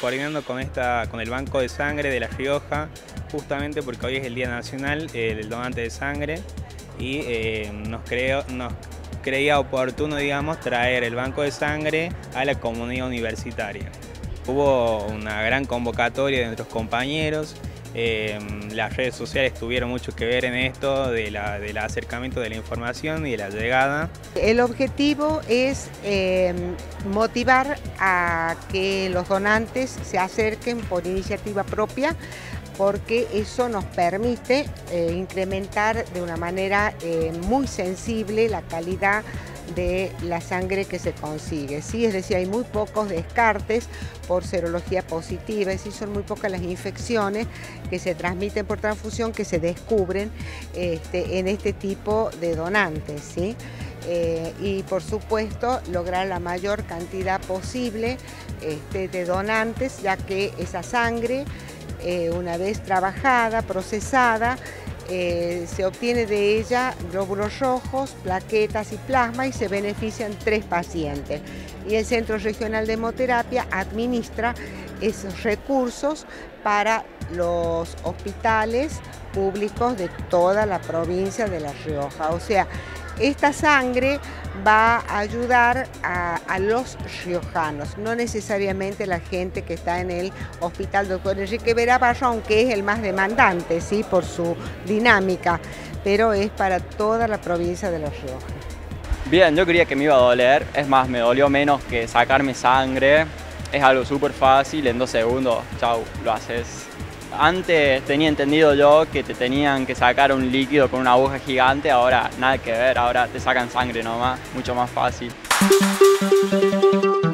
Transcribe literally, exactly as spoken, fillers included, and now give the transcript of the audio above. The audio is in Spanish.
coordinando con, esta, con el Banco de Sangre de La Rioja, justamente porque hoy es el Día Nacional eh, del Donante de Sangre y eh, nos, creo, nos creía oportuno, digamos, traer el Banco de Sangre a la comunidad universitaria. Hubo una gran convocatoria de nuestros compañeros. Eh, las redes sociales tuvieron mucho que ver en esto de la, del acercamiento de la información y de la llegada. El objetivo es eh, motivar a que los donantes se acerquen por iniciativa propia, porque eso nos permite eh, incrementar de una manera eh, muy sensible la calidad de la sangre que se consigue, ¿sí? Es decir, hay muy pocos descartes por serología positiva, es decir, son muy pocas las infecciones que se transmiten por transfusión que se descubren este, en este tipo de donantes, ¿sí? Eh, y por supuesto lograr la mayor cantidad posible este, de donantes, ya que esa sangre, eh, una vez trabajada, procesada, Eh, se obtiene de ella glóbulos rojos, plaquetas y plasma y se benefician tres pacientes. Y el Centro Regional de Hemoterapia administra esos recursos para los hospitales públicos de toda la provincia de La Rioja. O sea, esta sangre va a ayudar a, a los riojanos, no necesariamente la gente que está en el Hospital Doctor Enrique Vera Barro, aunque es el más demandante, ¿sí? Por su dinámica, pero es para toda la provincia de La Rioja. Bien, yo creía que me iba a doler, es más, me dolió menos que sacarme sangre, es algo súper fácil, en dos segundos, chau, lo haces. Antes tenía entendido yo que te tenían que sacar un líquido con una aguja gigante, ahora nada que ver, ahora te sacan sangre nomás, mucho más fácil.